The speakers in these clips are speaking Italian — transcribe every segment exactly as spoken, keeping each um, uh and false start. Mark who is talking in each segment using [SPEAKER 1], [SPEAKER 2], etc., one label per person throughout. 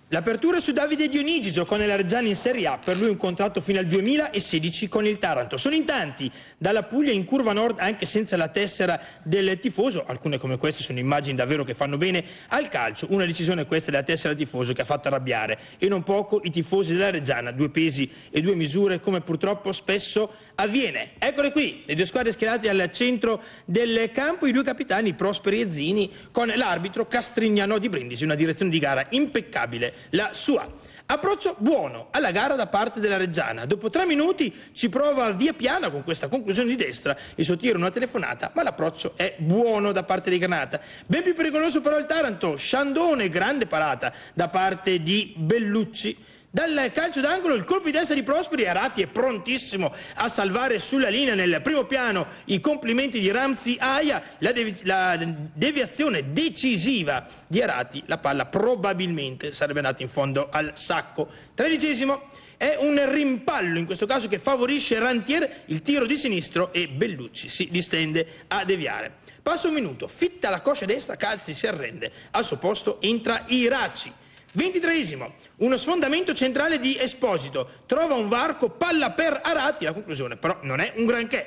[SPEAKER 1] L'apertura su Davide Dionigi, giocò nella Reggiana in Serie A, per lui un contratto fino al duemilasedici con il Taranto. Sono in tanti dalla Puglia in curva nord anche senza la tessera del tifoso, alcune come queste sono immagini davvero che fanno bene al calcio, una decisione questa della tessera del tifoso che ha fatto arrabbiare e non poco i tifosi della Reggiana, due pesi e due misure come purtroppo spesso avviene. Eccole qui, le due squadre schierate al centro del campo, i due capitani Prosperi e Zini con l'arbitro Castrignano di Brindisi, una direzione di gara impeccabile la sua. Approccio buono alla gara da parte della Reggiana. Dopo tre minuti ci prova via piana con questa conclusione di destra, il suo tiro una telefonata, ma l'approccio è buono da parte di Granata. Ben più pericoloso però il Taranto, Sciandone, grande parata da parte di Bellucci. Dal calcio d'angolo il colpo di testa di Prosperi, Arati è prontissimo a salvare sulla linea nel primo piano i complimenti di Ramzi Aia, la, devi la deviazione decisiva di Arati, la palla probabilmente sarebbe andata in fondo al sacco. Tredicesimo è un rimpallo in questo caso che favorisce Rantier, il tiro di sinistro e Bellucci si distende a deviare. Passa un minuto, fitta la coscia destra, Calzi si arrende, al suo posto entra Iraci. ventitreesimo, uno sfondamento centrale di Esposito, trova un varco, palla per Arati, la conclusione però non è un granché.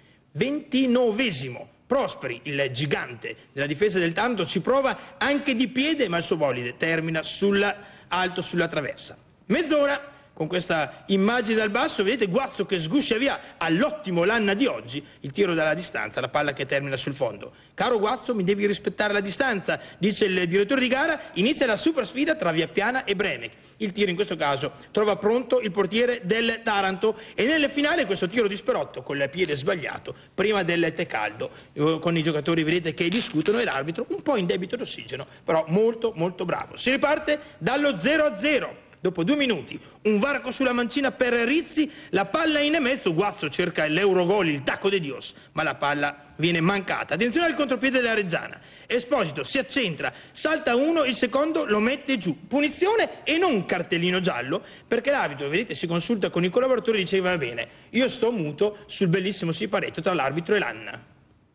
[SPEAKER 1] ventinovesimo, Prosperi, il gigante della difesa del Taranto, ci prova anche di piede ma il suo bolide termina sulla, alto sulla traversa. Mezz'ora, con questa immagine dal basso, vedete Guazzo che sguscia via all'ottimo Lanna di oggi, il tiro dalla distanza, la palla che termina sul fondo. Caro Guazzo, mi devi rispettare la distanza, dice il direttore di gara, inizia la super sfida tra Viapiana e Bremek. Il tiro in questo caso trova pronto il portiere del Taranto e nel finale questo tiro di Sperotto con il piede sbagliato, prima del tè caldo, con i giocatori vedete che discutono e l'arbitro un po' in debito d'ossigeno, però molto molto bravo. Si riparte dallo zero a zero. Dopo due minuti, un varco sulla mancina per Rizzi, la palla in mezzo, Guazzo cerca l'Eurogol, il tacco de Dios, ma la palla viene mancata. Attenzione al contropiede della Reggiana. Esposito si accentra, salta uno, il secondo lo mette giù. Punizione e non cartellino giallo, perché l'arbitro, vedete, si consulta con i collaboratori e diceva va bene, io sto muto sul bellissimo siparetto tra l'arbitro e Lanna.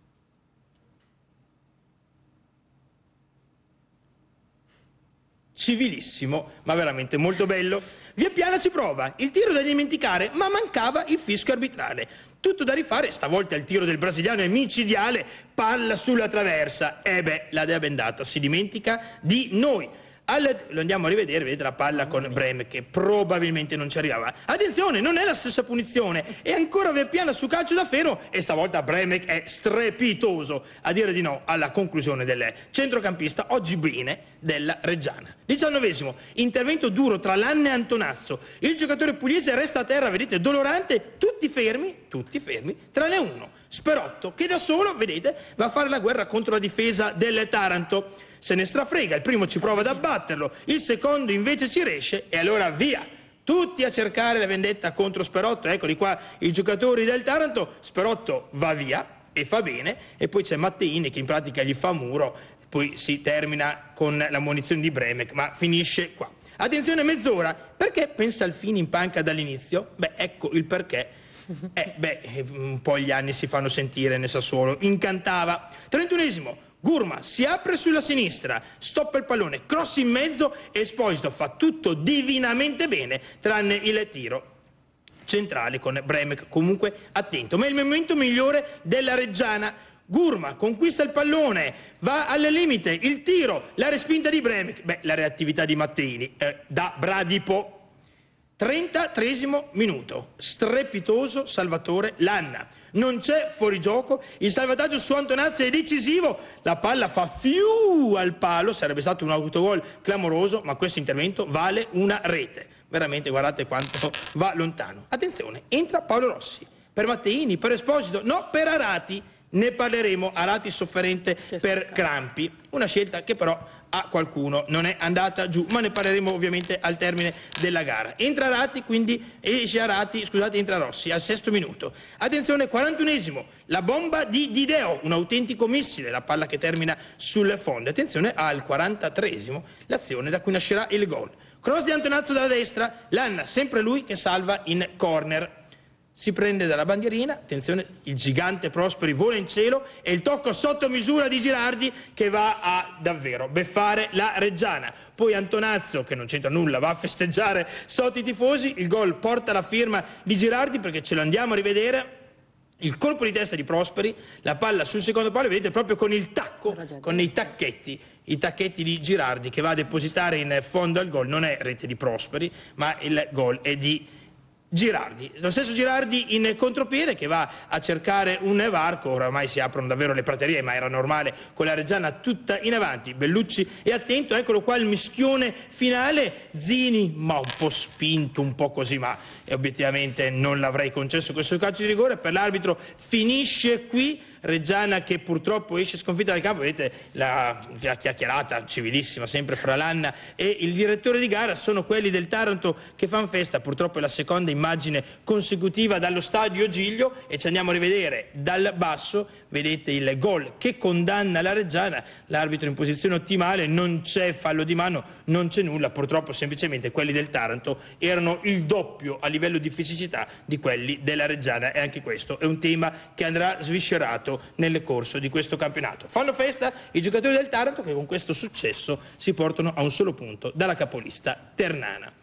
[SPEAKER 1] Civilissimo, ma veramente molto bello. Viapiana ci prova, il tiro da dimenticare, ma mancava il fischio arbitrale. Tutto da rifare, stavolta il tiro del brasiliano è micidiale, palla sulla traversa. E beh, la Dea Bendata si dimentica di noi. Al, lo andiamo a rivedere, vedete la palla con Brem che probabilmente non ci arrivava. Attenzione, non è la stessa punizione, è ancora Viapiana su calcio da ferro e stavolta Bremek è strepitoso a dire di no alla conclusione del centrocampista oggi bene della Reggiana. diciannovesimo, intervento duro tra Lanna e Antonazzo, il giocatore pugliese resta a terra, vedete, dolorante, tutti fermi, tutti fermi, tranne uno, Sperotto, che da solo, vedete, va a fare la guerra contro la difesa del Taranto. Se ne strafrega, il primo ci prova ad abbatterlo, il secondo invece ci riesce e allora via. Tutti a cercare la vendetta contro Sperotto, eccoli qua i giocatori del Taranto, Sperotto va via e fa bene e poi c'è Matteini che in pratica gli fa muro, poi si termina con la munizione di Bremek, ma finisce qua. Attenzione mezz'ora, perché Pensalfini in panca dall'inizio? Beh, ecco il perché. Eh, beh, un po' gli anni si fanno sentire nel Sassuolo, incantava. trentunesimo. Gurma si apre sulla sinistra, stoppa il pallone, cross in mezzo e Esposito fa tutto divinamente bene, tranne il tiro centrale con Bremek comunque attento. Ma è il momento migliore della Reggiana. Gurma conquista il pallone, va al limite, il tiro, la respinta di Bremek, beh, la reattività di Matteini eh, da bradipo. trentatreesimo minuto, strepitoso Salvatore Lanna. Non c'è fuorigioco, il salvataggio su Antonazzi è decisivo, la palla fa fiu al palo, sarebbe stato un autogol clamoroso, ma questo intervento vale una rete. Veramente guardate quanto va lontano. Attenzione, entra Paolo Rossi, per Matteini, per Esposito, no, per Arati. Ne parleremo, Arati sofferente per crampi, una scelta che però a qualcuno non è andata giù, ma ne parleremo ovviamente al termine della gara. Entra Arati, quindi esce Arati, scusate, entra Rossi al sesto minuto. Attenzione, quarantunesimo, la bomba di Dideo, un autentico missile, la palla che termina sul fondo. Attenzione al quarantatreesimo, l'azione da cui nascerà il gol. Cross di Antonazzo dalla destra, Lanna, sempre lui che salva in corner. si prende dalla bandierina, attenzione, il gigante Prosperi vola in cielo e il tocco sotto misura di Girardi che va a davvero beffare la Reggiana. Poi Antonazzo, che non c'entra nulla, va a festeggiare sotto i tifosi, il gol porta la firma di Girardi perché ce lo andiamo a rivedere. Il colpo di testa di Prosperi, la palla sul secondo palo, vedete proprio con il tacco, con i tacchetti, i tacchetti di Girardi che va a depositare in fondo al gol. Non è rete di Prosperi, ma il gol è di Girardi. Lo stesso Girardi in contropiede che va a cercare un varco, oramai si aprono davvero le praterie, ma era normale con la Reggiana tutta in avanti. Bellucci è attento, eccolo qua il mischione finale, Zini ma un po' spinto, un po' così, ma obiettivamente non l'avrei concesso questo calcio di rigore. Per l'arbitro finisce qui. Reggiana che purtroppo esce sconfitta dal campo, vedete la, la chiacchierata civilissima sempre fra Lanna e il direttore di gara, sono quelli del Taranto che fanno festa. Purtroppo è la seconda immagine consecutiva dallo stadio Giglio e ci andiamo a rivedere dal basso, vedete il gol che condanna la Reggiana, l'arbitro in posizione ottimale, non c'è fallo di mano, non c'è nulla, purtroppo semplicemente quelli del Taranto erano il doppio a livello di fisicità di quelli della Reggiana e anche questo è un tema che andrà sviscerato nel corso di questo campionato. Fanno festa i giocatori del Taranto che con questo successo si portano a un solo punto dalla capolista ternana.